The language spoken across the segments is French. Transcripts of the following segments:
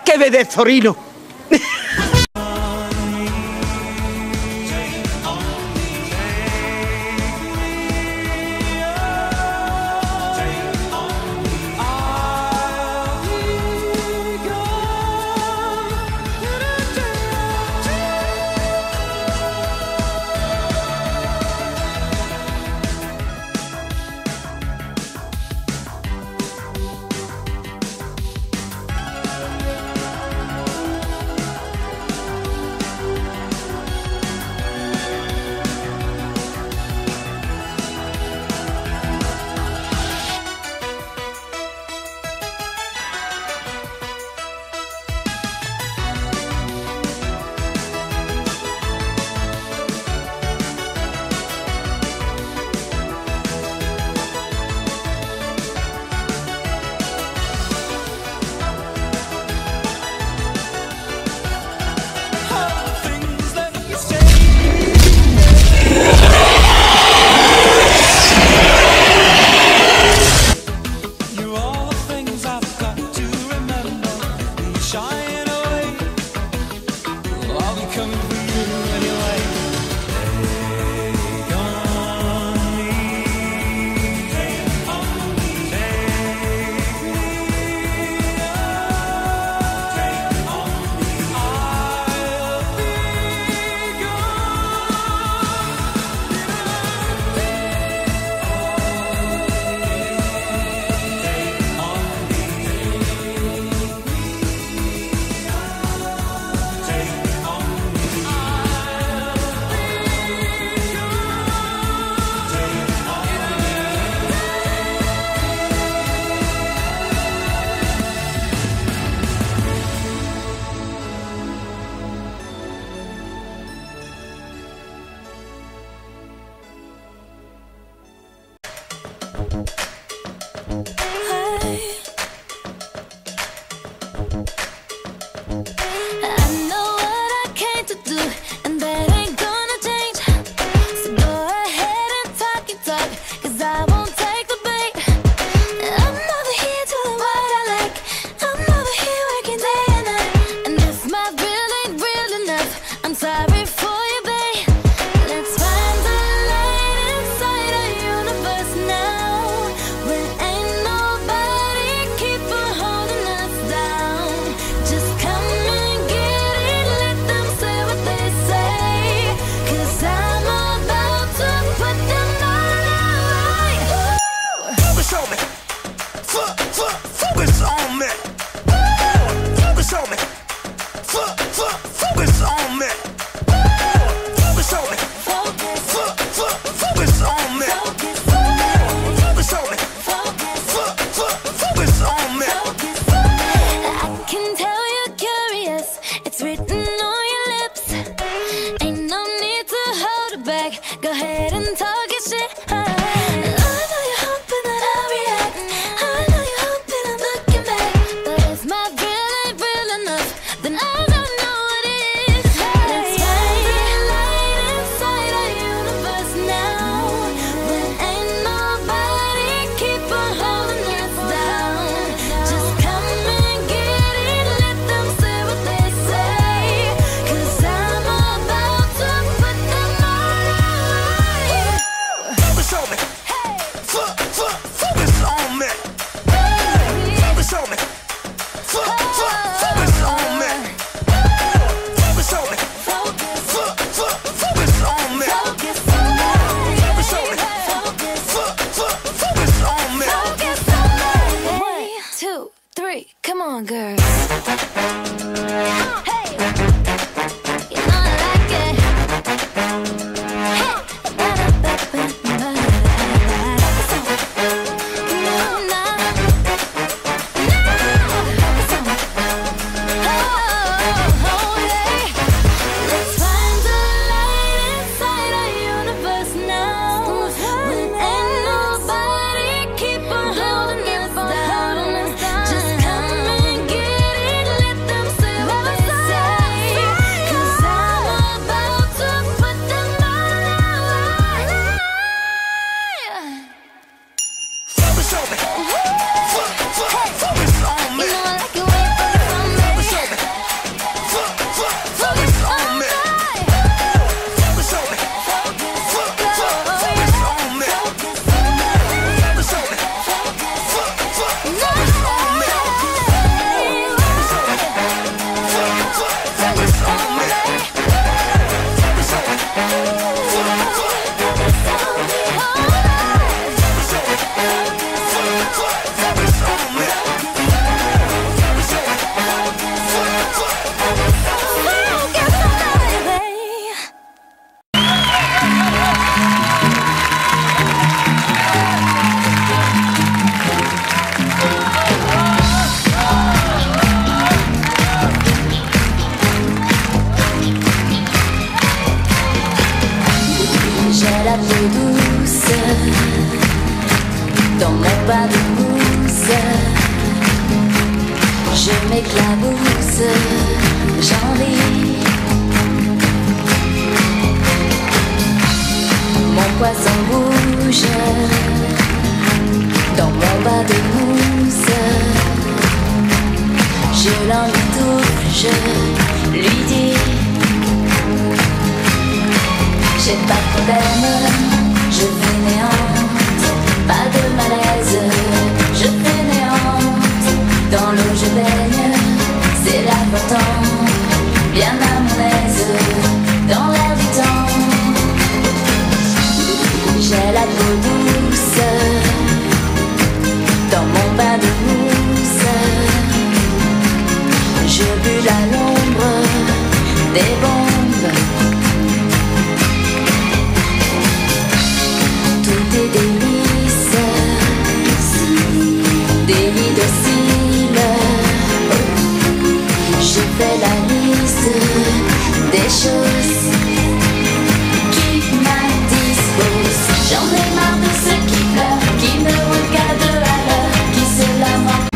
¡Qué bebé zorino! Just come and get it, let them say what they say. dans mon bain de mousse. Je m'éclabousse, j'envie. Mon poisson bouge dans mon bain de mousse. Je l'entoure, je lui dis: j'ai pas de problème, je fainéante, pas de malaise, je fainéante. Dans l'eau je baigne, c'est l'important, bien à mon aise, dans l'air du temps. J'ai la peau douce, dans mon bain de mousse. Je bulle à l'ombre des bombes. Tout est délice, délit docile. Je fais la liste des choses qui m'indisposent. J'en ai marre de ceux qui pleurent, qui ne roulent qu'à deux à l'heure, qui se lamentent.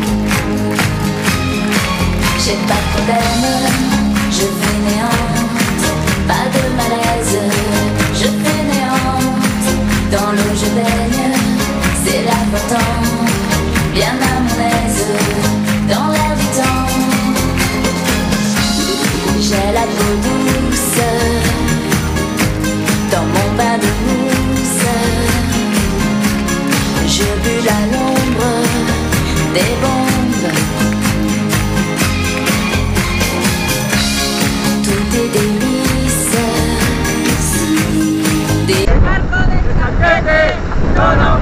J'ai pas de problème, je fainéante, pas de malaise, je fainéante. Dans l'eau je baigne, c'est l'important, bien à mon aise, dans l'air du temps. J'ai la peau douce, dans mon bain de mousse. Je bulle à l'ombre des bombes. Tout est délice, des...